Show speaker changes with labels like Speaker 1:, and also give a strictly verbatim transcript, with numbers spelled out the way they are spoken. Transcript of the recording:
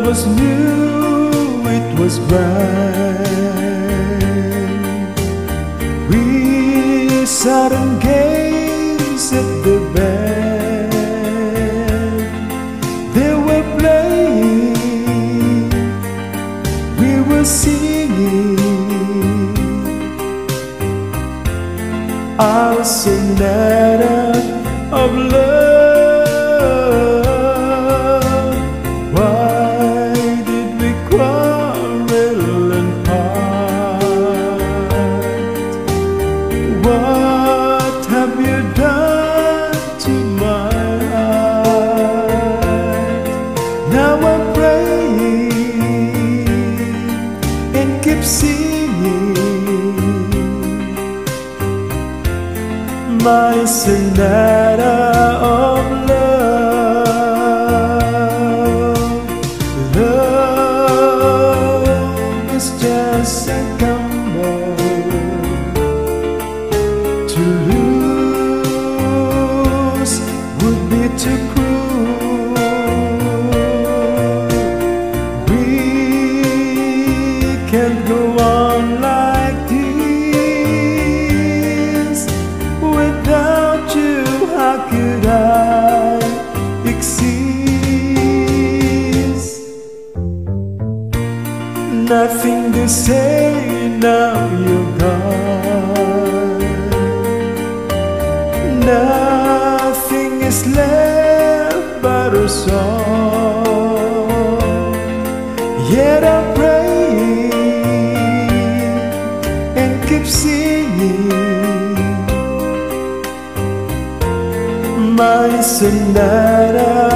Speaker 1: was new, it was bright. We sat and gazed at the band. They were playing, we were singing our sonata of love. Why did we quarrel and part? What have you done to my heart? Now I'm praying and keep singing my sonata of love. Love is just a gamble. To lose would be too cruel. We can't go on like this. Without you, how could I exist? Nothing to say, now you're gone. Nothing is left but a song. Yet I'm praying and keep singing my sonata